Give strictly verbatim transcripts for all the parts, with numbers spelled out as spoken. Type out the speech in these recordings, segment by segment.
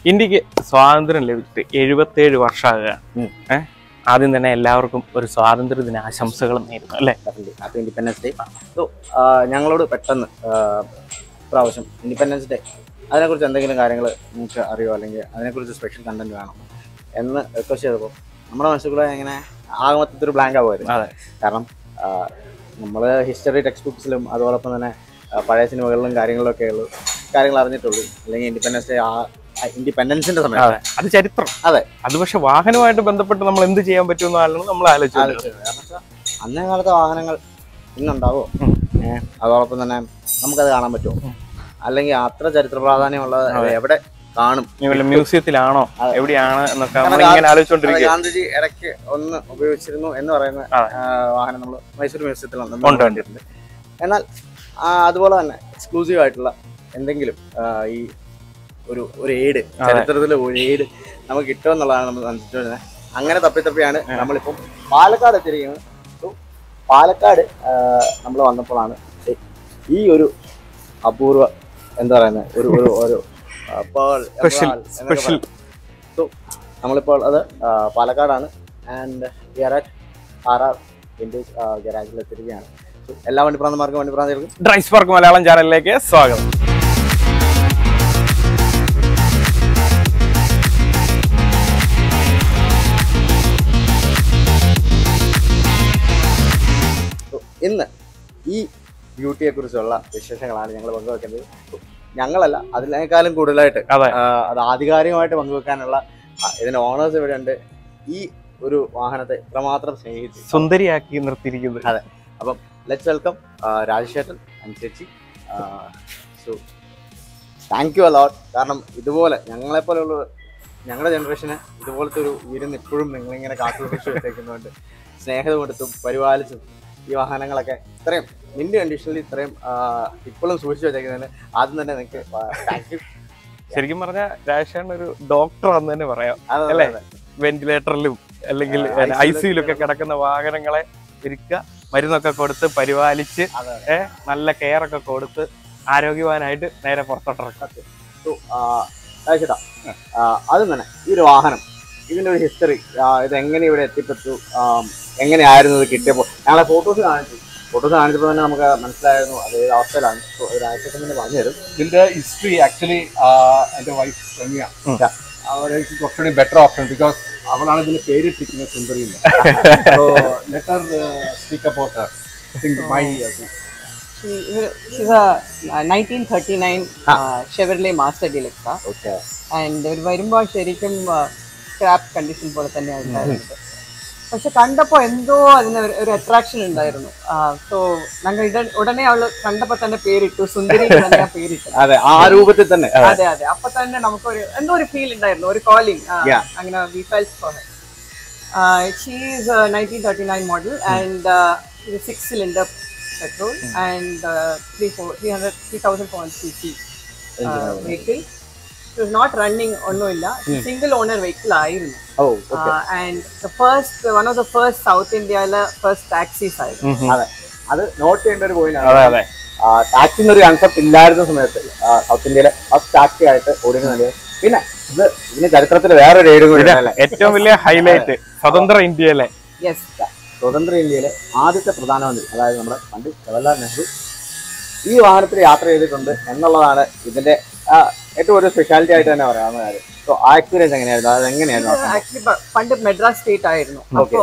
ഇന്ത്യക്ക് സ്വാതന്ത്ര്യം ലഭിച്ചിട്ട് എഴുപത്തേഴ് വർഷമാകുക. ഏഹ് ആദ്യം തന്നെ എല്ലാവർക്കും ഒരു സ്വാതന്ത്ര്യ ദിന ആശംസകൾ നേരുന്നു അല്ലേ? Happy independence day. സോ ഞങ്ങളോട് പെട്ടെന്ന് പ്രാവശ്യം ഇൻഡിപെൻഡൻസ് ഡേ അതിനെക്കുറിച്ച് എന്തെങ്കിലും കാര്യങ്ങൾ നിങ്ങൾക്ക് അറിയോ, അല്ലെങ്കിൽ അതിനെക്കുറിച്ച് സ്പെഷ്യൽ കണ്ടന്റ് വേണം എന്ന് റിക്വസ്റ്റ് ചെയ്തപ്പോൾ നമ്മുടെ മനസ്സിലൂടെ ഇങ്ങനെ ആകെ മൊത്തത്തിൽ ബ്ലാങ്ക് ആവുമായിരുന്നു. അതെ, കാരണം നമ്മൾ ഹിസ്റ്ററി ടെക്സ്റ്റ് ബുക്സിലും അതോടൊപ്പം തന്നെ പഴയ സിനിമകളിലും കാര്യങ്ങളിലൊക്കെ ഉള്ളൂ കാര്യങ്ങൾ അറിഞ്ഞിട്ടുള്ളൂ. അല്ലെങ്കിൽ ഇൻഡിപെൻഡൻസ് ഡേ ആ ഇൻഡിപെൻഡൻസിന്റെ സമയം അത് ചരിത്രം. അതെ, അത് പക്ഷെ വാഹനമായിട്ട് ബന്ധപ്പെട്ട് നമ്മൾ എന്ത് ചെയ്യാൻ പറ്റുമെന്നാണ് നമ്മൾ ആലോചിച്ചത്. കാരണം വെച്ചാൽ അന്നേ കാലത്തെ വാഹനങ്ങൾ ഇന്നുണ്ടാവോ, ഏഹ് അതോടൊപ്പം തന്നെ നമുക്കത് കാണാൻ പറ്റുമോ, അല്ലെങ്കിൽ അത്ര ചരിത്ര പ്രാധാന്യമുള്ളത് എവിടെ കാണും, മ്യൂസിയത്തിലാണോ എവിടെയാണ് എന്നൊക്കെ ആലോചിച്ചോണ്ടിരിക്കുക. ഗാന്ധിജി ഇടയ്ക്ക് ഒന്ന് ഉപയോഗിച്ചിരുന്നു എന്ന് പറയുന്ന വാഹനം നമ്മൾ മൈസൂർ മ്യൂസിയത്തിലാണ് കണ്ടിട്ടുണ്ട്. എന്നാൽ അതുപോലെ തന്നെ എക്സ്ക്ലൂസീവ് ആയിട്ടുള്ള എന്തെങ്കിലും ഈ ഒരു ഒരു എയ്ഡ്, ചരിത്രത്തിൽ ഒരു എയ്ഡ് നമുക്ക് കിട്ടുമെന്നുള്ളതാണ് നമ്മൾ മനസ്സിലാക്കുന്നത്. അങ്ങനെ തപ്പി തപ്പിയാണ് നമ്മളിപ്പം പാലക്കാട് എത്തിയിരിക്കുന്നത്. സോ പാലക്കാട് നമ്മൾ വന്നപ്പോഴാണ് ഈ ഒരു അപൂർവ എന്താ പറയുന്നത് ഒരു ഒരു ഒരു സ്പെഷ്യൽ. സോ നമ്മളിപ്പോൾ അത് പാലക്കാടാണ്. And we are at R R vintage ഗരാജിൽ എത്തിയിരിക്കുകയാണ്. സോ എല്ലാ വണ്ടിപ്രാന്തമാർക്കും വണ്ടിപ്രാന്തർക്കും ഡ്രൈവ് സ്പാർക്ക് മലയാളം ചാനലിലേക്ക് സ്വാഗതം. ഇന്ന് ഈ ബ്യൂട്ടിയെ കുറിച്ചുള്ള വിശേഷങ്ങളാണ് ഞങ്ങൾ പങ്കുവെക്കുന്നത്. ഞങ്ങളല്ല, അതിനേക്കാളും കൂടുതലായിട്ട് അത് ആധികാരികമായിട്ട് പങ്കുവെക്കാനുള്ള ഇതിന്റെ ഓണേഴ്സ് ഇവിടെ ഉണ്ട്. ഈ ഒരു വാഹനത്തെ ഇത്രമാത്രം സ്നേഹിച്ച് സുന്ദരിയാക്കി നിർത്തിയിരിക്കുന്നത്. അതെ, അപ്പം ലെറ്റ്സ് വെൽക്കം രാജേഷേട്ടൻ ആൻഡ് ചേച്ചി. So thank you a lot. കാരണം ഇതുപോലെ ഞങ്ങളെപ്പോലെയുള്ള ഞങ്ങളുടെ ജനറേഷന് ഇതുപോലത്തെ ഒരു വിരുന്ന് ഇപ്പോഴും നിങ്ങളിങ്ങനെ കാത്തുസൂക്ഷിച്ച് വെച്ചേക്കുന്നതുകൊണ്ട് സ്നേഹം കൊടുത്തും പരിപാലിച്ചും ഈ വാഹനങ്ങളൊക്കെ ഇത്രയും മിന്റ് കണ്ടീഷനിൽ ഇത്രയും ഇപ്പോഴും സൂക്ഷിച്ചു വെച്ചേക്കുന്നതിന് ആദ്യം തന്നെ നിങ്ങൾക്ക് താങ്ക് യു. ശരിക്കും പറഞ്ഞാൽ രാജേഷേട്ടൻ ഒരു ഡോക്ടർ ആണെന്ന് തന്നെ പറയാം അല്ലേ? വെന്റിലേറ്ററിലും അല്ലെങ്കിൽ ഐ സിയിലൊക്കെ കിടക്കുന്ന വാഹനങ്ങളെ ഒരുക്കുക, മരുന്നൊക്കെ കൊടുത്ത് പരിപാലിച്ച് ഏഹ് നല്ല കെയർ ഒക്കെ കൊടുത്ത് ആരോഗ്യവാനായിട്ട് നേരെ പുറത്തോട്ടിറക്കും. ചേട്ടാ അതും തന്നെ ഈ ഒരു വാഹനം, ഇതിന്റെ ഒരു ഹിസ്റ്ററി, ഇതെങ്ങനെ ഇവിടെ എത്തിപ്പെട്ടു, എങ്ങനെയായിരുന്നു ഇത് കിട്ടിയപ്പോൾ? ഞങ്ങളെ ഫോട്ടോസ് കാണിച്ചു ഫോട്ടോസ് കാണിച്ചപ്പോൾ തന്നെ നമുക്ക് മനസ്സിലായിരുന്നു അത് ഏത് അവസ്ഥയിലാണ്. രാജേഷൻ തന്നെ പറഞ്ഞു തരും ഇതിന്റെ ഹിസ്റ്ററി. ആക്ച്വലി എന്റെ വൈഫ് രമ്യ, അവർക്ക് കുറച്ചുകൂടി ബെറ്റർ ഓപ്ഷൻ, ബിക്കോസ് അവളാണ് ഇതിന് പേരിട്ടിരിക്കുന്നത് Sundari. Let her speak about her. I think my She, she's a nineteen thirty-nine uh, Chevrolet Master Deluxe car. Okay. And ഒരു വരുമ്പോൾ ശരിക്കും സ്ക്രാപ്പ് കണ്ടീഷൻ പോലെ തന്നെയാണ് ഉണ്ടായിരുന്നത്. പക്ഷെ കണ്ടപ്പോൾ എന്തോ അതിന് ഒരു അട്രാക്ഷൻ ഉണ്ടായിരുന്നു. സോ ഞങ്ങൾ ഉടനെ അവള് കണ്ടപ്പോൾ തന്നെ പേരിട്ടു, സുന്ദരി തന്നെ പേരിട്ടു. അതെ, ആ രൂപത്തിൽ തന്നെ. അതെ അതെ അപ്പൊ തന്നെ നമുക്കൊരു എന്തോ ഒരു ഫീൽ ഉണ്ടായിരുന്നു, ഒരു കോളിംഗ്. അങ്ങനെ we felt for her. Uh, she is a nineteen thirty-nine model and uh, she's a six cylinder petrol and uh, three hundred three thousand four hundred cc uh, vehicle. It was not running onnoilla, single owner vehicle ആയിരുന്നു. Oh, okay. Uh, and the first one of the first South India first taxis ആയിരുന്നു. അതെ, അത് not ചെയ്യേണ്ട ഒരു point അതെ അതെ taxi എന്നൊരു concept ഇല്ലായിരുന്ന സമയത്ത് സൗത്ത് ഇന്ത്യയിലെ ഫസ്റ്റ് ടാക്സി ആയിട്ട് ഓടുന്ന നല്ലത്. പിന്നെ ഇത് ഇതിന് ചരിത്രത്തിൽ വേറൊരു ഏടും കൂടി അല്ലേ? ഏറ്റവും വലിയ ഹൈലൈറ്റ് സ്വതന്ത്ര ഇന്ത്യയിലെ Yes. സ്വതന്ത്ര ഇന്ത്യയിലെ ആദ്യത്തെ പ്രധാനമന്ത്രി, അതായത് നമ്മുടെ പണ്ഡിറ്റ് ജവഹർലാൽ നെഹ്റു ഈ വാഹനത്തിൽ യാത്ര ചെയ്തിട്ടുണ്ട് എന്നുള്ളതാണ് ഇതിന്റെ ഏറ്റവും ഒരു സ്പെഷ്യാലിറ്റി ആയിട്ട് തന്നെ പറയാവുന്ന കാര്യം. സോ ആ എക്സ്പീരിയൻസ് എങ്ങനെയായിരുന്നു, അത് എങ്ങനെയായിരുന്നു? ആക്ച്വലി പണ്ട് മെഡ്രാസ് സ്റ്റേറ്റ് ആയിരുന്നു. അപ്പോൾ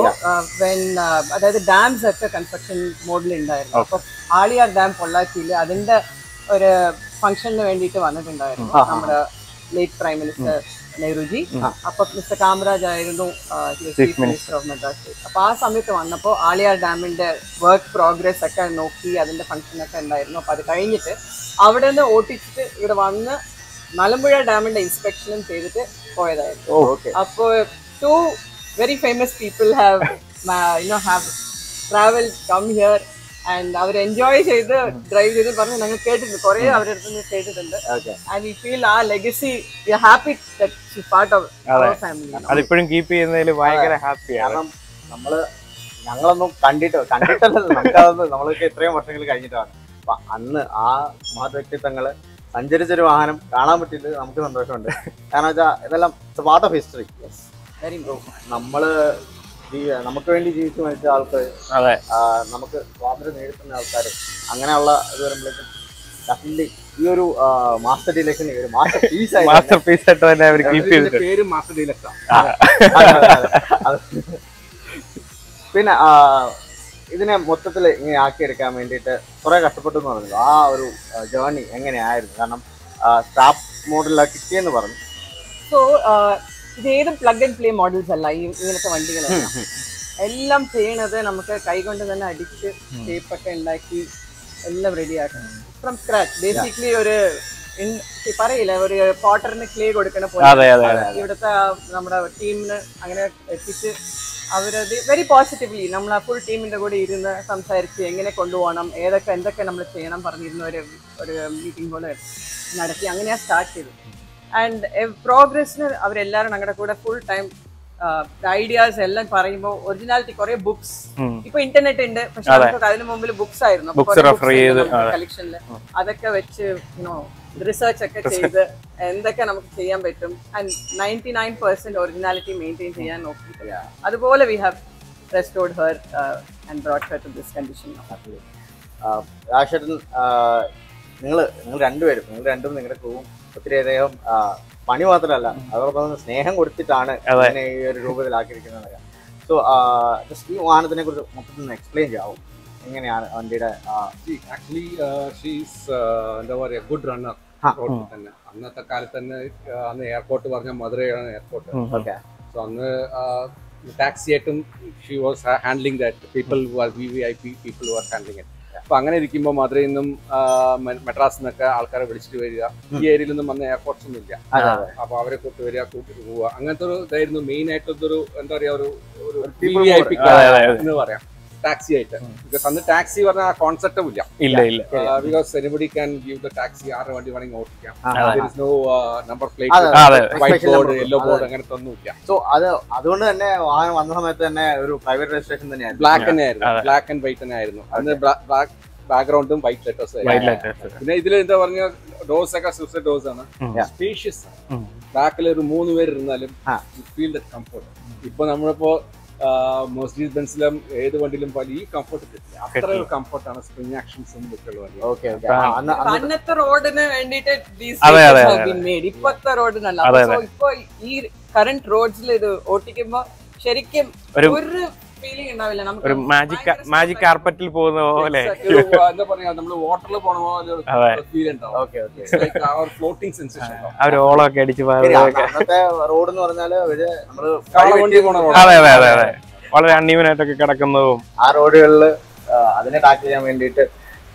അതായത് ഡാംസ് ഒക്കെ കൺസ്ട്രക്ഷൻ മോഡിൽ ഉണ്ടായിരുന്നു. അപ്പൊ ആളിയാർ ഡാം പൊള്ളാച്ചിയിൽ അതിന്റെ ഒരു ഫംഗ്ഷന് വേണ്ടിയിട്ട് വന്നിട്ടുണ്ടായിരുന്നു നമ്മുടെ ലേറ്റ് പ്രൈം മിനിസ്റ്റർ നെഹ്റുജി. അപ്പൊ മിസ്റ്റർ കാമരാജ് ആയിരുന്നു chief minister of Madras state. അപ്പൊ ആ സമയത്ത് വന്നപ്പോൾ ആളിയാർ ഡാമിന്റെ വർക്ക് പ്രോഗ്രസ് ഒക്കെ നോക്കി അതിന്റെ ഫംഗ്ഷൻ ഒക്കെ ഉണ്ടായിരുന്നു. അപ്പൊ അത് കഴിഞ്ഞിട്ട് അവിടെ നിന്ന് ഓട്ടിച്ചിട്ട് ഇവിടെ വന്ന് മലമ്പുഴ ഡാമിന്റെ ഇൻസ്പെക്ഷനും ചെയ്തിട്ട് പോയതായിരുന്നു. അപ്പോൾ two very famous people have you know have travel come here and അവർ എൻജോയ് ചെയ്ത് ഡ്രൈവ് ചെയ്ത് പറഞ്ഞ് ഞങ്ങൾ കേട്ടിട്ടുണ്ട്, കുറെ അവരുടെ അടുത്ത് നിന്ന് കേട്ടിട്ടുണ്ട്. ആൻഡ് വി ഫീൽ ആ legacy we are happy that she part of our family. അതിപ്പോഴും കീപ്പ് ചെയ്യുന്നതിൽ ഭയങ്കര ഹാപ്പിയാണ്. കാരണം നമ്മള് ഞങ്ങളൊന്നും കണ്ടിട്ട് കണ്ടിട്ടല്ലല്ലോ, നമുക്കതൊന്നും നമ്മളൊക്കെ ഇത്രയും വർഷങ്ങൾ കഴിഞ്ഞിട്ടാണ്. അപ്പൊ അന്ന് ആ മഹത് വ്യക്തിത്വങ്ങള് സഞ്ചരിച്ചൊരു വാഹനം കാണാൻ പറ്റിയിട്ട് നമുക്ക് സന്തോഷമുണ്ട്. കാരണം വെച്ചാൽ ഇതെല്ലാം പാർട്ട് ഓഫ് ഹിസ്റ്ററി. നമ്മള് നമുക്ക് വേണ്ടി ജീവിച്ചു മരിച്ച ആൾക്കാർ, നമുക്ക് സ്വാതന്ത്ര്യം നേടിത്തുന്ന ആൾക്കാർ, അങ്ങനെയുള്ള ഇത് വരുമ്പോഴേക്കും ഡെഫിനറ്റ്ലി ഈ ഒരു മാസ്റ്റർ ഡീലക്ഷൻ ഒരു മാസ്റ്റർ പീസ് മാസ്റ്റർ പീസ് ആയിട്ട് തന്നെ അവർ കീപ്പ് ചെയ്തിട്ട് പേര് മാസ്റ്റർ ഡീലക്സ്. പിന്നെ ഇതിനെ മൊത്തത്തിൽ ഇങ്ങനെ ആക്കിയെടുക്കാൻ വേണ്ടിയിട്ട് കുറെ കഷ്ടപ്പെട്ടു എന്ന് പറഞ്ഞു. ആ ഒരു ജേർണി എങ്ങനെയായിരുന്നു? കാരണം സ്റ്റാഫ് മോഡലിലാണ് കിട്ടിയെന്ന് പറഞ്ഞു. സോ ഇത് ഏതും പ്ലഗ് ആൻഡ് പ്ലേ മോഡൽസ് അല്ല. ഈ ഇങ്ങനത്തെ വണ്ടികളെല്ലാം എല്ലാം ചെയ്യണത് നമുക്ക് കൈകൊണ്ട് തന്നെ അടിച്ച് ഷേപ്പൊക്കെ ഉണ്ടാക്കി എല്ലാം റെഡിയാക്കണം ഫ്രം സ്ക്രാച്ച്. ബേസിക്കലി ഒരു പറയില്ല, ഒരു പോട്ടറിന് ക്ലേ കൊടുക്കണ പോലെ ഇവിടുത്തെ നമ്മുടെ ടീമിന് അങ്ങനെ എത്തിച്ച് അവരത് വെരി പോസിറ്റീവ്ലി നമ്മൾ ആ ഫുൾ ടീമിന്റെ കൂടെ ഇരുന്ന് സംസാരിച്ച് എങ്ങനെ കൊണ്ടുപോകണം, ഏതൊക്കെ എന്തൊക്കെ നമ്മൾ ചെയ്യണം പറഞ്ഞിരുന്ന ഒരു ഒരു മീറ്റിംഗ് പോലെ നടത്തി അങ്ങനെയാ സ്റ്റാർട്ട് ചെയ്തത്. ആൻഡ് പ്രോഗ്രസ്സിന് അവരെല്ലാവരും ഞങ്ങളുടെ കൂടെ ഫുൾ ടൈം ഐഡിയാസ് എല്ലാം പറയുമ്പോൾ ഒറിജിനാലിറ്റി കുറെ ബുക്സ് ഇപ്പൊ ഇന്റർനെറ്റ് ഉണ്ട്, പക്ഷെ നമുക്ക് അതിന് മുമ്പിൽ ബുക്സ് ആയിരുന്നു കളക്ഷനിൽ. അതൊക്കെ വെച്ച് യുനോ റിസർച്ച് ഒക്കെ ചെയ്ത് എന്തൊക്കെ നമുക്ക് ചെയ്യാൻ പറ്റും and ninety nine percent originality maintain ചെയ്യാൻ നോക്കി. അതുപോലെ we have restored her and brought her to this condition. രാജേട്ടൻ, നിങ്ങൾ നിങ്ങൾ രണ്ടുപേരും നിങ്ങൾ രണ്ടും നിങ്ങളുടെ ക്രൂവും ഒത്തിരി അധികം പണി മാത്രമല്ല അതോടൊപ്പം സ്നേഹം കൊടുത്തിട്ടാണ് ഇതിനെ ഈ ഒരു രൂപത്തിലാക്കിയിരിക്കുന്നത്. സോ ജസ്റ്റ് ഈ വാഹനത്തിനെ കുറിച്ച് മൊത്തത്തിൽ എക്സ്പ്ലെയിൻ ചെയ്യാവും. എങ്ങനെയാണ് വണ്ടിയുടെ? ആക്ച്വലി ഷീസ് എന്താ പറയുക, ഗുഡ് റണ്ണർ റോഡിൽ തന്നെ. അന്നത്തെ കാലത്ത് തന്നെ അന്ന് എയർപോർട്ട് പറഞ്ഞ മധുരയാണ് എയർപോർട്ട്. സോ അന്ന് ടാക്സി ആയിട്ടും she was handling that. People V V I P people were handling it. അപ്പൊ അങ്ങനെ ഇരിക്കുമ്പോൾ മധുരയിൽ നിന്നും മെഡ്രാസിൽ നിന്നൊക്കെ ആൾക്കാരെ വിളിച്ചിട്ട് വരിക. ഈ ഏരിയയിൽ നിന്നും വന്ന എയർപോർട്ട്സ് ഒന്നും ഇല്ല. അപ്പൊ അവരെ കൂട്ടി വരിക, കൂട്ടിട്ട് പോവുക. അങ്ങനത്തെ ഒരു ഇതായിരുന്നു മെയിൻ ആയിട്ടൊരു എന്താ പറയാ ഒരു വി വി ഐ പി എന്ന് പറയാം, ടാക്സി ആയിട്ട്. ബിക്കോസ് അന്ന് ടാക്സി പറഞ്ഞ ആ കോൺസെപ്റ്റും ഇല്ല. Because anybody can give the taxi, ആറ് വണ്ടി വേണമെങ്കിൽ ഓടിക്കാം. No number plate, white board, yellow board, അങ്ങനത്തെ ഒന്നും ഇല്ല. സോ അത് അതുകൊണ്ട് തന്നെ വാഹനം വന്ന സമയത്ത് തന്നെ ഒരു പ്രൈവറ്റ് രജിസ്ട്രേഷൻ തന്നെയായിരുന്നു. ബ്ലാക്ക് തന്നെ ആയിരുന്നു, ബ്ലാക്ക് ആൻഡ് വൈറ്റ് തന്നെ ആയിരുന്നു. അന്ന് ബ്ലാക്ക് ബാക്ക്ഗ്രൗണ്ടും വൈറ്റ് ലെറ്റേഴ്സ്. പിന്നെ ഇതിൽ എന്താ പറഞ്ഞ ഡോസ് ഒക്കെ സൂസൈഡ് ഡോസ് ആണ്, സ്പേഷ്യസ്. ബാക്കിൽ ഒരു മൂന്ന് പേര് ഇരുന്നാലും ഫീൽ ദാറ്റ് കംഫർട്ട്. ഇപ്പൊ നമ്മളിപ്പോ മെർസിഡീസ് ബെൻസിലും ഏത് വണ്ടിയിലും പോലെ ഈ കംഫർട്ട് കിട്ടില്ല. അത്ര ഒരു കംഫർട്ടാണ് സ്പ്രിംഗ് ആക്ഷൻസ് അന്നത്തെ റോഡിന് വേണ്ടിട്ട് ഇപ്പത്തെ റോഡിനല്ല. ഇപ്പൊ ഈ കറന്റ് റോഡ്സിൽ ഇത് ഓട്ടിക്കുമ്പോ ശരിക്കും ഒരു ഫീലിംഗ് ഉണ്ടാവില്ല. നമുക്ക് ഒരു മാജിക് മാജിക് കാർപ്പറ്റിൽ പോകുന്ന പോലെ, എന്താ പറയാ, നമ്മള് വാട്ടറിൽ പോണ പോലെ ഫീൽ ഉണ്ടാവും. Floating sensation. അവര് ഓളമൊക്കെ അടിച്ച് അന്നത്തെ റോഡ് എന്ന് പറഞ്ഞാല് അതെ അതെ അതെ അതെ വളരെ അൺഈവൻ ആയിട്ടൊക്കെ കിടക്കുന്നതും ആ റോഡുകളില് അതിനെ ടാക്കിൾ ചെയ്യാൻ വേണ്ടിയിട്ട്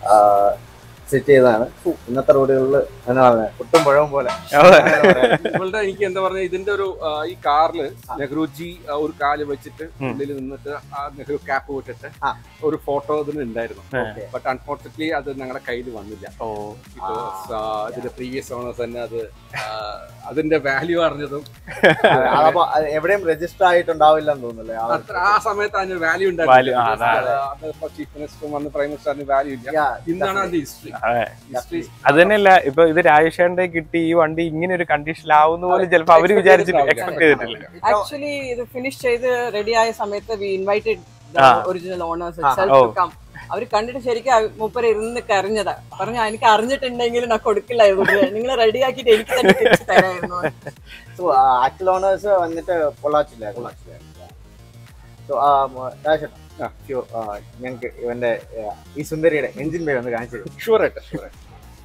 സെറ്റ് ചെയ്തതാണ്. ഇന്നത്തെ റോഡുകളിൽ എന്താ പറയുക, പുട്ടും പഴവും പോലെ. ഇവളുടെ എനിക്ക് എന്താ പറഞ്ഞ ഇതിന്റെ ഒരു ഈ കാറില് നെഹ്റുജി ഒരു കാല് വെച്ചിട്ട് ഉള്ളിൽ നിന്നിട്ട് ആ നെഹ്റു ക്യാപ്പ് വിട്ടിട്ട് ഒരു ഫോട്ടോ ഇതിന് ഉണ്ടായിരുന്നു. ബട്ട് അൺഫോർച്ചുനേറ്റ്ലി അത് ഞങ്ങളുടെ കയ്യിൽ വന്നില്ല. ബിക്കോസ് ഇതിന്റെ പ്രീവിയസ് ഓണേഴ്സ് തന്നെ അത് അതിന്റെ വാല്യൂ അറിഞ്ഞതും എവിടെയും രജിസ്റ്റർ ആയിട്ടുണ്ടാവില്ല എന്ന് തോന്നുന്നില്ലേ. ആ സമയത്ത് അതിന് വാല്യൂ ഉണ്ടായിരുന്നു. ചീഫ് മിനിസ്റ്ററും വന്ന് പ്രൈം മിനിസ്റ്ററിന് വാല്യൂ ഇല്ല. ഇന്നാണ് അതിന്റെ ഹിസ്റ്ററി. അത് തന്നെയല്ല, ഇപ്പൊ ഇത് രാജേഷേന്റെ കിട്ടി ഈ വണ്ടി ഇങ്ങനെ ഒരു കണ്ടീഷനിലാവുന്ന പോലെ ചിലപ്പോ അവര് വിചാരിച്ചിട്ട് എക്സ്പെക്ട് ചെയ്തിട്ടില്ല. ആക്ച്വലി ഇത് ഫിനിഷ് ചെയ്ത് റെഡി ആയ സമയത്ത് we invited original owners itself to come. അവര് കണ്ടിട്ട് ശരിക്കും മൂപ്പര് ഇരുന്ന് കരഞ്ഞതാ. പറഞ്ഞു എനിക്ക് അറിഞ്ഞിട്ടുണ്ടെങ്കിൽ ഞാൻ കൊടുക്കില്ലായിരുന്നു, നിങ്ങൾ റെഡി ആക്കിട്ട് എനിക്ക് തന്നെ തിരിച്ചു തരായിരുന്നു. സോ ആക്ച്വൽ ഓണേഴ്സ് വന്നിട്ട് പൊള്ളാച്ചില്ല പൊള്ളാച്ചില്ല ഞങ്ങൾക്ക് ഇവന്റെ ഈ സുന്ദരിയുടെ എഞ്ചിൻ ബേ ഒന്ന് കാണിച്ചു തരും? ഷുവർ ആയിട്ട് ഷുവർ ആയിട്ട്.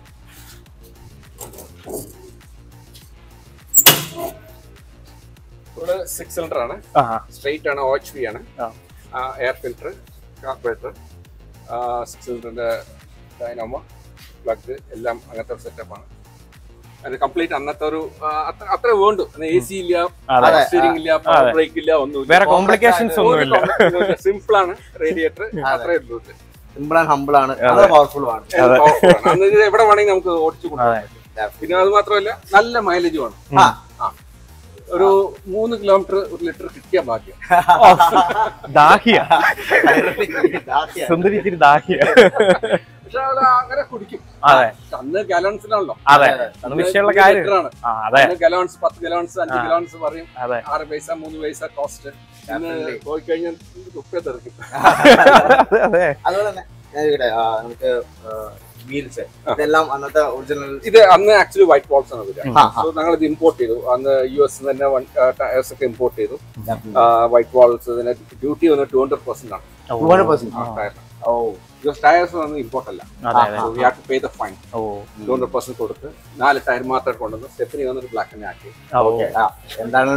ഇവിടെ സിക്സ് സിലിണ്ടർ ആണ്, സ്ട്രെയിറ്റ് ആണ്, ഓച്ച് വി ആണ്, എയർ ഫിൽറ്റർ, കാർബറേറ്റർ, സിക്സ് സിലിണ്ടറിന്റെ ഡൈനാമോ, പ്ലഗ് എല്ലാം അങ്ങനത്തെ സെറ്റപ്പാണ്. അത് കംപ്ലീറ്റ് അന്നത്തെ ഒരു അത്ര വേണ്ടു. എ സി ഇല്ല, സ്റ്റിയറിംഗ് ഇല്ല, പവർ ബ്രേക്ക് ഇല്ല, ഒന്നുമില്ല. വേറെ കോംപ്ലിക്കേഷൻസ് ഒന്നുമില്ല. സിമ്പിൾ ആണ് റേഡിയേറ്റർ, അത്രേ ഉള്ളൂ. സിമ്പിൾ ആൻഡ് ഹംബിൾ ആണ്, പവർഫുൾ ആണ്. എവിടെ വേണമെങ്കിൽ നമുക്ക് ഓടിച്ചു കൊണ്ടുപോകാം. പിന്നെ അത് മാത്രമല്ല നല്ല മൈലേജ് വേണം. ഒരു മൂന്ന് കിലോമീറ്റർ ഒരു ലിറ്റർ കിട്ടിയ ഭാഗ്യം. ദാഹിയ സുന്ദരി ഇച്ചിരി ദാഹിയ. പക്ഷെ അത് അങ്ങനെ കുടിക്കും. അതെ അന്ന് ഗലോൺസിലാണല്ലോ. അതെ വിഷയമുള്ള കാര്യം. ഗലോൺസ് പത്ത് ഗലോൺസ് അഞ്ച് ഗലോൺസ് പറയും. അതെ ആറ് പൈസ മൂന്ന് പൈസ കോസ്റ്റ്. പോയി കഴിഞ്ഞാൽ തുപ്പ തെറിക്കും. അതുപോലെ തന്നെ നമുക്ക് വീൽസ് ഇതെല്ലാം അന്നത്തെ ഒറിജിനൽ. ഇത് അന്ന് ആക്ച്വലി വൈറ്റ് വാൾസ് ആണ് വരിക. സോ ഞങ്ങൾ ഇത് ഇമ്പോർട്ട് ചെയ്തു. അന്ന് യു എസ് തന്നെ ടയർസ് ഒക്കെ ഇമ്പോർട്ട് ചെയ്തു. വൈറ്റ് വാൾസ് ഇതിന് ഡ്യൂട്ടി വന്ന് ടു ഹൺഡ്രഡ് പെർസെന്റ് ആണ്. ടു ഹൺഡ്രഡ് പെർസെന്റ് ഓ ടയർസ് ഒന്നും ഇമ്പോർട്ട് അല്ല. We have to pay the fine. Two hundred percent കൊടുത്ത് നാല് ടയർ മാത്രം കൊണ്ടുവന്ന് സ്റ്റെപ്പിനി വന്നിട്ട് ബ്ലാക്ക് തന്നെ ആക്കി. എന്താണ്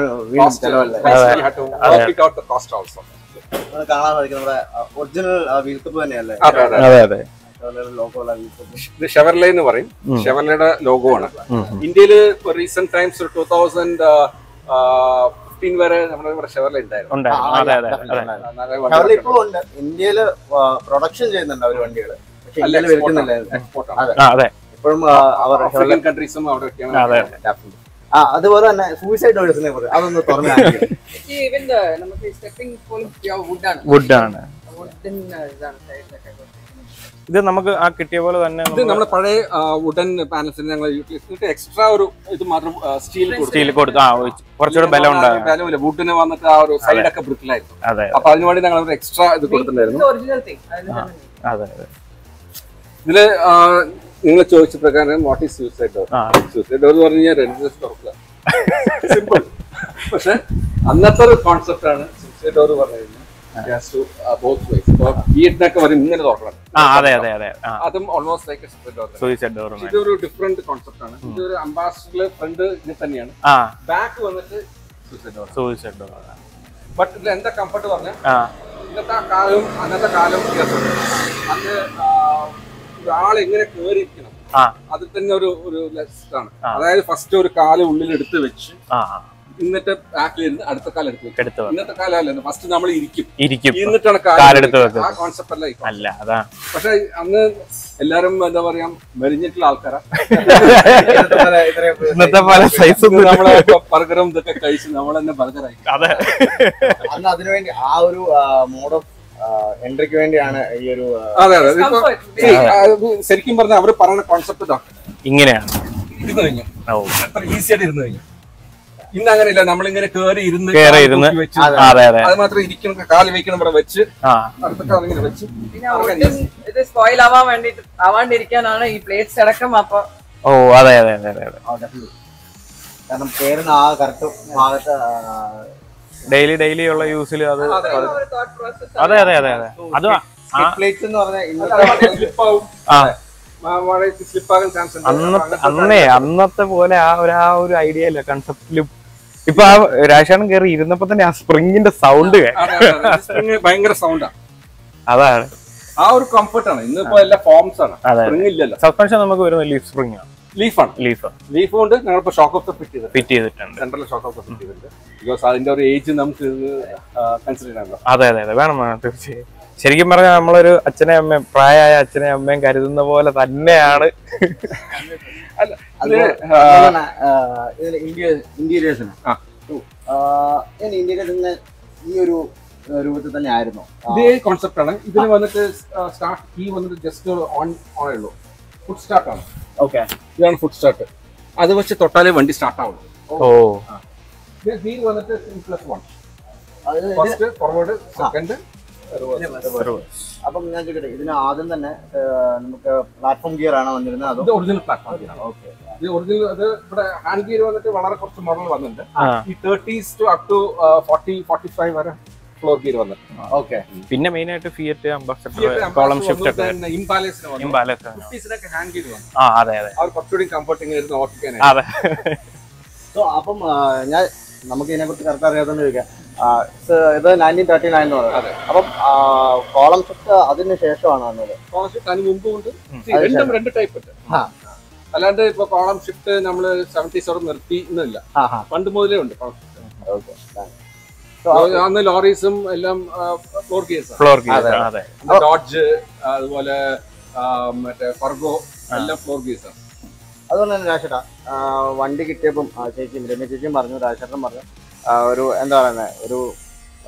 കാണാൻ സാധിക്കും നമ്മുടെ ഒറിജിനൽ വീൽ കപ്പ് തന്നെയല്ലേ? ഇത് ഷെവർലെ എന്ന് പറയും. ഷെവർലയുടെ ലോഗോ ആണ്. ഇന്ത്യയില് recent times two thousand fifteen വരെ നമ്മുടെ ഇവിടെ ഷെവർലെ ഉണ്ടായിരുന്നു. ഇന്ത്യയില് പ്രൊഡക്ഷൻ ചെയ്യുന്നുണ്ട് അവര് വണ്ടികള്. ഇപ്പോഴും ആഫ്രിക്കൻ കൺട്രീസും അവിടെ അതുപോലെ തന്നെ സൂയിസൈഡ് ഡോഴ്സിനെ കുറിച്ച് അതൊന്ന് തുറന്നു. വുഡാണ് ഇത് നമുക്ക് ആ കിട്ടിയ പോലെ തന്നെ. ഇത് നമ്മുടെ പഴയ വുഡൻ പാനൽസിന് ഞങ്ങൾ യൂട്ടിലൈസ് എക്സ്ട്രാ ഒരു ഇത് മാത്രം സ്റ്റീൽ സ്റ്റീൽ കൊടുത്തു. കുറച്ചുകൂടെ ബലം ഉണ്ടാകും. വുഡിന് വന്നിട്ട് ആ ഒരു സൈഡൊക്കെ ബ്രിക്കിലായിരുന്നു. അപ്പൊ അതിനുവേണ്ടി ഞങ്ങൾ എക്സ്ട്രാ ഇത് കൊടുത്തിട്ടുണ്ടായിരുന്നു. ഇതില് നിങ്ങൾ ചോദിച്ച പ്രകാരം what is suicide door? Suicide door എന്ന് പറഞ്ഞു കഴിഞ്ഞാൽ രജിസ്റ്റർ തുറക്കുക. സിമ്പിൾ. പക്ഷെ അന്നത്തെ ഒരു കോൺസെപ്റ്റ് ആണ് സൂയിസൈഡ് ഡോർ പറഞ്ഞു കഴിഞ്ഞാൽ. വീട്ടിനൊക്കെ വരും ഇങ്ങനെ തുറക്കണം. അതും ഓൾമോസ്റ്റ് ലൈക്ക് സൂയിസൈഡ് ഡോർ. ഇതൊരു ഡിഫറെന്റ് കോൺസെപ്റ്റ് ആണ്. ഇതൊരു അംബാസിഡർ ഫ്രണ്ട് ഇതിൽ തന്നെയാണ്. ബാക്ക് വന്നിട്ട് സൂയിസൈഡ് ഡോർ. ബട്ട് ഇതിൽ എന്താ കംഫർട്ട് പറഞ്ഞാൽ ഇന്നത്തെ കാലവും അന്നത്തെ കാലവും വ്യത്യാസമുണ്ട്. അന്ന് ഒരാൾ എങ്ങനെ കയറിയിരിക്കണം അതിൽ തന്നെ ഒരു ഒരു ലെസ്റ്റാണ്. അതായത് ഫസ്റ്റ് ഒരു കാല് ഉള്ളിൽ എടുത്ത് വെച്ച് ഇന്നത്തെ ബാക്കിലിരുന്ന് അടുത്ത കാലം എടുത്ത് വെക്കും. ഇന്നത്തെ കാലമല്ല, ഫസ്റ്റ് നമ്മൾ ഇരിക്കും എന്നിട്ടാണ് കാലെടുത്ത് വെക്കുക. ആ കോൺസെപ്റ്റ് അല്ല അതാ. പക്ഷെ അന്ന് എല്ലാരും എന്താ പറയാ മെലിഞ്ഞിട്ടുള്ള ആൾക്കാരാ. നമ്മളെ ബർഗറും ഇതൊക്കെ കഴിച്ച് നമ്മൾ തന്നെ ബർഗറായി. അന്ന് അതിനുവേണ്ടി ആ ഒരു മോഡ് ഓഫ് എൻട്രിക്ക് വേണ്ടിയാണ് ഈ ഒരു. അതെ അതെ. ശരിക്കും പറഞ്ഞാൽ അവർ പറയുന്ന കോൺസെപ്റ്റ് ഇങ്ങനെയാണ്. ഇരുന്ന് കഴിഞ്ഞു അത്ര ഈസി ആയിട്ട് ഇരുന്ന് കഴിഞ്ഞു. ഇന്ന് അങ്ങനെയില്ല. നമ്മളിങ്ങനെ കേറി ഇരുന്ന് അത് മാത്രം ഇരിക്കണം. കാല് വെക്കണം ഇവിടെ വെച്ച് അടുത്ത കാലിങ്ങനെ വെച്ച്. ഇത് സ്പോയിൽ ആവാൻ വേണ്ടിട്ട് ആവാണ്ടിരിക്കാനാണ് ഈ പ്ലേറ്റ്സ് അടക്കം. അപ്പൊ ഓ അതെ അതെ അതെ അതെ. കാരണം കേറുന്ന ആ കറക്റ്റ് ഭാഗത്ത് ഡെയിലി ഡെയിലി ഉള്ള യൂസിൽ അത്. അതെ അതെ അതെ അതെ. അത് പ്ലേറ്റ്സ് എന്ന് പറഞ്ഞാൽ അന്നേ അന്നത്തെ പോലെ ആ ഒരു ആ ഒരു ഐഡിയ ഇല്ല കൺസെപ്റ്റിലും. ഇപ്പൊ ആ രാശാണ് കയറി ഇരുന്നപ്പോ തന്നെ ആ സ്പ്രിങ്ങിന്റെ സൗണ്ട് ഭയങ്കര സൗണ്ടാണ്. അതാണ് ആ ഒരു കംഫർട്ടാണ്. ഇന്നിപ്പോ എല്ലാ ഫോംസ് ആണ്. സസ്പെൻഷൻ നമുക്ക് വരുന്ന ലീഫ് സ്പ്രിങ് ആണ്. ലീഫാണ്. ലീഫ് ലീഫ് കൊണ്ട് ഞങ്ങളിപ്പോ ഷോക്ക് ഓഫ് ഫിറ്റ് ചെയ്ത് ഫിറ്റ് ചെയ്തിട്ടുണ്ട്. സെൻട്രൽ ഷോക്ക് ഓഫ് ഫിറ്റ് ചെയ്തിട്ടുണ്ട്. ബിക്കോസ് അതിന്റെ ഒരു ഏജ് നമുക്ക് കൺസിഡർ ചെയ്യാമല്ലോ. അതെ അതെ അതെ വേണം വേണം തീർച്ചയായും. ശരിക്കും പറഞ്ഞാൽ നമ്മളൊരു അച്ഛനെയും അമ്മയും പ്രായമായ അച്ഛനെയും അമ്മയും കരുതുന്ന പോലെ തന്നെയാണ്. ഇന്റീരിയേഴ്സിന് ഇന്റീരിയേഴ്സിന് ഈ ഒരു രൂപത്തിൽ തന്നെ ആയിരുന്നു. ഇതേ കോൺസെപ്റ്റ് ആണ്. ഇതിന് വന്നിട്ട് സ്റ്റാർട്ട് കീ വന്നിട്ട് ജസ്റ്റ് ഓൺ ഓൺ ഉള്ളൂ. ഫുഡ് സ്റ്റാർട്ട് ആണ്. ഓക്കെ, ഇതാണ് ഫുഡ് സ്റ്റാർട്ട്. അത് വെച്ച് തൊട്ടാലേ വണ്ടി സ്റ്റാർട്ട് ആവുള്ളൂ. ഓ വീൽ വന്നിട്ട് plus one. First forward, second. അപ്പം ഞാൻ ചോദിക്കട്ടെ, ഇതിന് ആദ്യം തന്നെ നമുക്ക് പ്ലാറ്റ്ഫോം ഗിയർ ആണ് വന്നിരുന്നത്? അത് ഒറിജിനൽ പ്ലാറ്റ്ഫോം ഗിയർ ആണ്. ഓക്കെ, ഇത് ഒറിജിനൽ. അത് ഇവിടെ ഹാൻഡ് ഗിയർ വന്നിട്ട് വളരെ കുറച്ച് മോഡൽ വന്നിട്ടുണ്ട്. ഈ thirties to up to forty forty five വരെ ഫ്ലോർ ഗിയർ വന്നിട്ടുണ്ട്. ഓക്കെ, പിന്നെ മെയിൻ ആയിട്ട് ഫിയറ്റ് അംബാസഡർ കോളം ഷിഫ്റ്റ് ഒക്കെ ഇംപാലേസിന് ഇംപാലേസ് ഫിഫ്റ്റീസിനൊക്കെ ഹാൻഡ് ഗിയർ വന്നു. ആ അതെ അതെ. അവർ കുറച്ചുകൂടി കംഫർട്ടിംഗ് ആയിരുന്നു ഓടിക്കാനായിട്ട്. അതെ. സോ അപ്പം ഞാൻ നമുക്ക് ഇതിനെ കുറിച്ച് കറക്റ്റ് അറിയാതെന്ന് ചോദിക്കാം. ഇത് നയൻറ്റീൻ തേർട്ടി നയൻ എന്ന് പറയുന്നത്. അപ്പം കോളം ഷിഫ്റ്റ് അതിന് ശേഷമാണ് വന്നത്. കോളം ഷിഫ്റ്റ് അതിന് മുമ്പ് ഉണ്ട്. രണ്ടും രണ്ട് ടൈപ്പ് ഉണ്ട്. അല്ലാണ്ട് ഇപ്പൊ കോളം ഷിഫ്റ്റ് നമ്മള് സെവന്റീസോടെ നിർത്തി എന്നില്ല, പണ്ട് മുതലേ ഉണ്ട് കോളം ഷിഫ്റ്റ്. അന്ന് ലോറീസും എല്ലാം floor gears, floor gears, Dodge അതുപോലെ മറ്റേ ഫർഗോ എല്ലാം ഫ്ലോർ ഗിയേഴ്സ് ആണ്. അതുപോലെ തന്നെ രാജേട്ടാ, വണ്ടി കിട്ടിയപ്പം ചേച്ചിയും രമ്യ ചേച്ചിയും പറഞ്ഞു, രാജേട്ടനും പറഞ്ഞു ഒരു എന്താ പറയുന്നത് ഒരു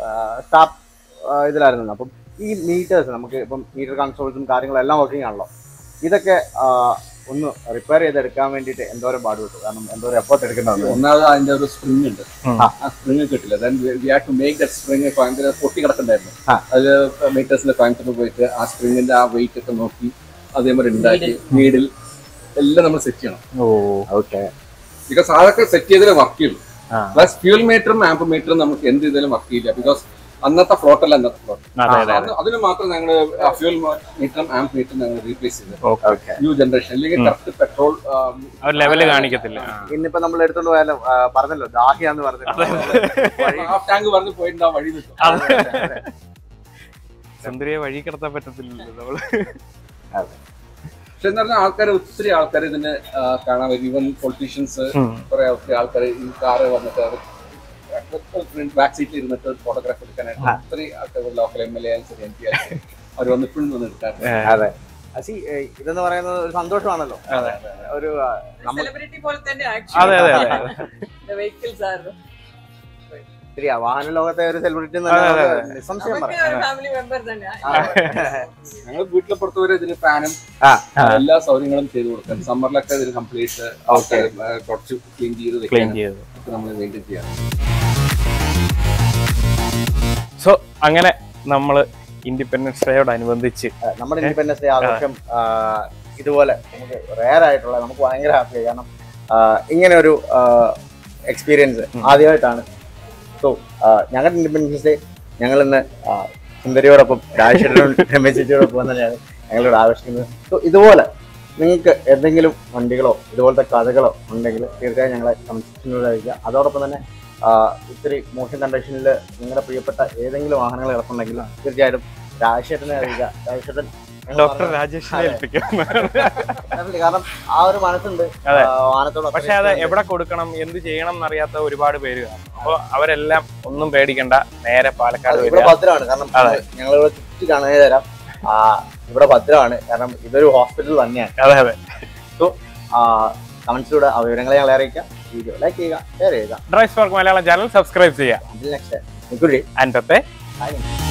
സ്റ്റാഫ് ഇതിലായിരുന്നു. അപ്പം ഈ മീറ്റേഴ്സ് നമുക്ക് ഇപ്പം മീറ്റർ കൺസോൾസും കാര്യങ്ങളും എല്ലാം വർക്കിംഗ് ആണല്ലോ. ഇതൊക്കെ ഒന്ന് റിപ്പയർ ചെയ്തെടുക്കാൻ വേണ്ടിയിട്ട് എന്തോരം പാടുപെട്ടു, കാരണം എന്തോരം എഫേർട്ട് എടുക്കേണ്ടത്. ഒന്നാമത് അതിന്റെ ഒരു സ്പ്രിങ് ഉണ്ട്, ആ സ്പ്രിങ് കിട്ടില്ല. Then we have to make that spring. ഭയങ്കര പൊട്ടി കിടക്കണ്ടായിരുന്നു. അത് മീറ്റേഴ്സിന്റെ കോയമ്പത്തൂർ പോയിട്ട് ആ സ്പ്രിങ്ങിന്റെ ആ വെയിറ്റ് ഒക്കെ നോക്കി അതേപോലെ ഉണ്ടാക്കി നീഡിൽ എല്ലാം നമ്മൾ സെറ്റ് ചെയ്യണം. ഓക്കെ, ബിക്കോസ് അതൊക്കെ സെറ്റ് ചെയ്തേ വർക്ക് ചെയ്യുള്ളൂ. പ്ലസ് ഫ്യൂൽ മീറ്ററും ആംപ് മീറ്ററും നമുക്ക് എന്ത് ചെയ്താലും വർക്ക് ചെയ്യില്ല. ബിക്കോസ് അന്നത്തെ ഫ്ലോട്ടല്ല അന്നത്തെ ഫ്ലോട്ട്. അതിന് മാത്രം ഞങ്ങൾ ഫ്യൂൽ മീറ്ററും ആംപ് മീറ്ററും ഞങ്ങൾ റീപ്ലേസ് ചെയ്ത് ന്യൂ ജനറേഷൻ, അല്ലെങ്കിൽ കറക്റ്റ് പെട്രോൾ ലെവല് കാണിക്കത്തില്ല. ഇന്നിപ്പോ നമ്മൾ എടുത്തോണ്ട് പോയാലും പറഞ്ഞല്ലോ ദാഹിയാന്ന് പറഞ്ഞു, ഹാഫ് ടാങ്ക് പറഞ്ഞ് പോയിട്ടുണ്ടാവും വഴി നിൽക്കും. സുന്ദരിയെ വഴി കിടത്താൻ പറ്റത്തില്ലല്ലോ നമ്മള്. പക്ഷെ എന്ന് പറഞ്ഞാൽ ആൾക്കാർ, ഒത്തിരി ആൾക്കാർ ഇതിന് കാണാൻ വരും. ഈവൻ പൊളിറ്റീഷ്യൻസ് കുറെ ഒത്തിരി ആൾക്കാർ ഈ കാറ് വന്നിട്ട് ബാക്ക് സീറ്റിൽ ഇരുന്നിട്ട് ഫോട്ടോഗ്രാഫ് എടുക്കാനായിട്ട് ഒത്തിരി ആൾക്കാർ, ലോക്കൽ എം എൽ എ ആയാലും എം പി ആയാലും അവർ വന്നിപ്പോഴും വന്ന് എടുക്കാറുണ്ട്. അതെ, അസി ഇതെന്ന് പറയുന്നത് ഒരു സന്തോഷമാണല്ലോ. ഒരു സെലിബ്രിറ്റി പോലെ തന്നെ ശരിയാ, വാഹന ലോകത്തെ ഒരു സെലിബ്രിറ്റി നിസ്സംശയം പറയാം. ഫാമിലി മെമ്പർ തന്നെയാണ്. ഞങ്ങൾ വീട്ടിലെ പുറത്തുവരെ ഇതിന് ഫാനും എല്ലാ സൗകര്യങ്ങളും ചെയ്ത് കൊടുക്കാം. സമ്മറിലൊക്കെ ഇതിന് കംപ്ലീറ്റ് കുറച്ച് ക്ലീൻ ചെയ്ത് ക്ലീൻ ചെയ്ത് നമ്മൾ മെയിൻറ്റെയിൻ ചെയ്യാം. സോ അങ്ങനെ നമ്മള് ഇൻഡിപെൻഡൻസ് ഡേയോടനുബന്ധിച്ച് നമ്മുടെ ഇൻഡിപെൻഡൻസ് ഡേ ആഘോഷം ഇതുപോലെ നമുക്ക് റെയർ ആയിട്ടുള്ള, നമുക്ക് ഭയങ്കര ഹാപ്പിയായി. കാരണം ഇങ്ങനെ ഒരു എക്സ്പീരിയൻസ് ആദ്യമായിട്ടാണ്. സോ ഞങ്ങളുടെ ഇൻഡിപെൻഡൻസ് ഡേ ഞങ്ങൾ ഇന്ന് സുന്ദരിയോടൊപ്പം രമേശിയോടൊപ്പം തന്നെയാണ് ഞങ്ങളിവിടെ ആഘോഷിക്കുന്നത്. സോ ഇതുപോലെ നിങ്ങൾക്ക് എന്തെങ്കിലും വണ്ടികളോ ഇതുപോലത്തെ കഥകളോ ഉണ്ടെങ്കിൽ തീർച്ചയായും ഞങ്ങളെ കമന്റ്സിലൂടെ അറിയിക്കുക. അതോടൊപ്പം തന്നെ ഇത്തിരി മോശം കണ്ടീഷനിൽ നിങ്ങളുടെ പ്രിയപ്പെട്ട ഏതെങ്കിലും വാഹനങ്ങൾ കിടപ്പുണ്ടെങ്കിൽ തീർച്ചയായിട്ടും രാജേഷേട്ടനെ അറിയിക്കുക. രാജേഷേട്ടൻ ഡോക്ടർ രാജേഷിനെ ഏൽപ്പിക്കും. കാരണം ആ ഒരു മനസ്സുണ്ട് വാഹനത്തോട്. പക്ഷെ അത് എവിടെ കൊടുക്കണം, എന്ത് ചെയ്യണം എന്നറിയാത്ത ഒരുപാട് പേര് കാണും. അപ്പൊ അവരെല്ലാം ഒന്നും പേടിക്കണ്ട, നേരെ പാലക്കാട് ഇവിടെ ഭദ്രമാണ്. കാരണം ഞങ്ങളിവിടെ ചുറ്റി കാണാൻ തരാം. ഇവിടെ ഭദ്രമാണ്, കാരണം ഇതൊരു ഹോസ്പിറ്റൽ തന്നെയാണ്. അതെ അതെ. സോ കമന്റ്സിലൂടെ ആ വിവരങ്ങളെ ഞങ്ങളെ അറിയിക്കാം. വീഡിയോ ലൈക്ക് ചെയ്യുക, ഷെയർ ചെയ്യുക. Drive Spark Malayalam channel subscribe ചെയ്യുക. Until next time. Good day. And Pepe. Bye.